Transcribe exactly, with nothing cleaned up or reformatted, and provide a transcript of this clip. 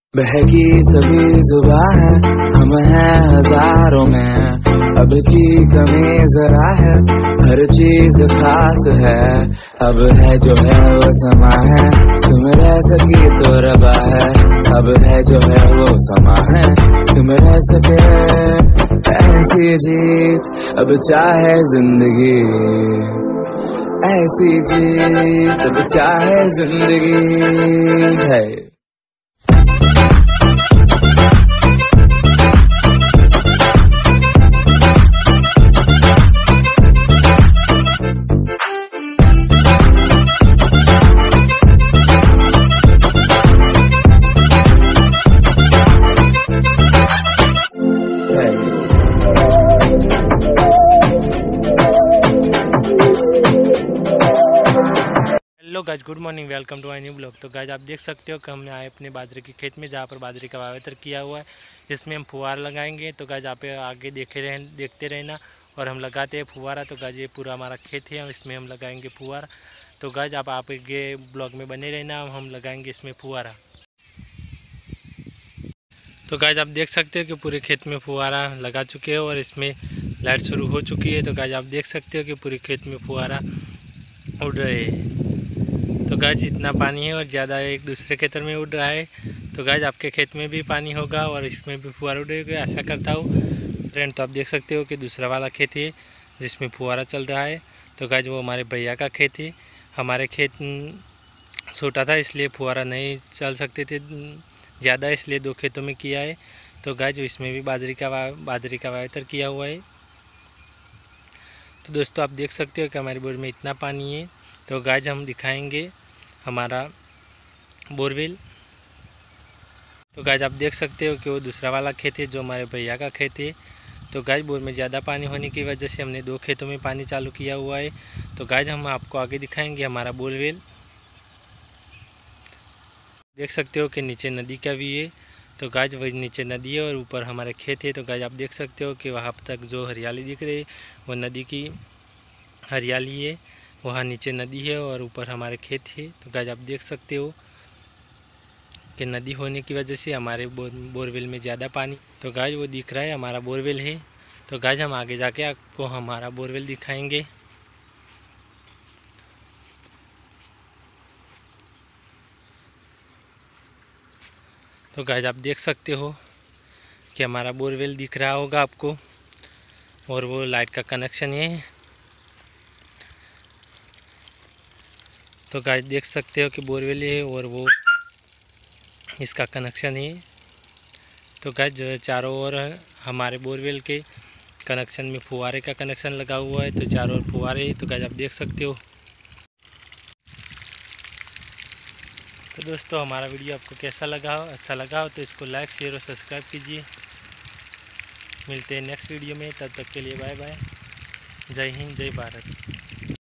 बहकी सभी जुबां है, हम हैं हजारों में, अब की कमी जरा है, हर चीज खास है। अब है जो है वो समा है, तुम रह सकी तो रबा है। अब है जो है वो समा है, तुम रह सके ऐसी जीत। अब चाहे जिंदगी ऐसी जीत, अब चाहे जिंदगी है। Hello guys, good morning, welcome to my new blog. तो गाइज आप देख सकते हो कि हमने आए अपने बाजरे के खेत में, जहाँ पर बाजरे का वावेतर किया हुआ है। इसमें हम फुहार लगाएंगे। तो गाइज आप आगे देखे रह देखते रहना और हम लगाते हैं फुहारा। तो गाइज ये पूरा हमारा खेत है, इसमें हम लगाएंगे फुहारा। तो गाइज आप आगे ब्लॉग में बने रहना, हम लगाएंगे इसमें फुहारा। तो गाइज आप देख सकते हो कि पूरे खेत में फुहारा लगा चुके हो और इसमें लाइट शुरू हो चुकी है। तो गाइज आप देख सकते हो कि पूरे खेत में फुहारा उड़ रहे हैं। तो गाइज इतना पानी है और ज़्यादा एक दूसरे खेतर में उड़ रहा है। तो गाइज आपके खेत में भी पानी होगा और इसमें भी फुहारा उड़ेगा, ऐसा करता हूँ फ्रेंड। तो आप देख सकते हो कि दूसरा वाला खेत है जिसमें फुहारा चल रहा है। तो गाइज वो हमारे भैया का खेत है। हमारे खेत छोटा था इसलिए फुहारा नहीं चल सकते थे ज़्यादा, इसलिए दो खेतों में किया है। तो गाइज इसमें भी बाजरी का बाजरी का वावेतर किया हुआ है। तो दोस्तों आप देख सकते हो कि हमारे बोर में इतना पानी है। तो गाइज हम दिखाएंगे हमारा बोरवेल। तो गाइज आप देख सकते हो कि वो दूसरा वाला खेत है जो हमारे भैया का खेत है। तो गाइज बोर में ज़्यादा पानी होने की वजह से हमने दो खेतों में पानी चालू किया हुआ है। तो गाइज हम आपको आगे दिखाएंगे हमारा बोरवेल। देख सकते हो कि नीचे नदी का भी है। तो गाइज वही नीचे नदी है और ऊपर हमारे खेत है। तो गाइज आप देख सकते हो कि वहाँ तक जो हरियाली दिख रही है वो नदी की हरियाली है। वहाँ नीचे नदी है और ऊपर हमारे खेत है। तो गाइज आप देख सकते हो कि नदी होने की वजह से हमारे बोर बोरवेल में ज़्यादा पानी। तो गाइज वो दिख रहा है हमारा बोरवेल है। तो गाइज हम आगे जाके आपको हमारा बोरवेल दिखाएंगे। तो गाइज आप देख सकते हो कि हमारा बोरवेल दिख रहा होगा आपको और वो लाइट का कनेक्शन है। तो गाइज देख सकते हो कि बोरवेल है और वो इसका कनेक्शन है। तो गाइज चारों ओर हमारे बोरवेल के कनेक्शन में फुहारे का कनेक्शन लगा हुआ है। तो चारों ओर फुहारे। तो गाइज आप देख सकते हो। तो दोस्तों हमारा वीडियो आपको कैसा लगा हो, अच्छा लगा हो तो इसको लाइक शेयर और सब्सक्राइब कीजिए। मिलते हैं नेक्स्ट वीडियो में, तब तक के लिए बाय बाय। जय हिंद, जय भारत।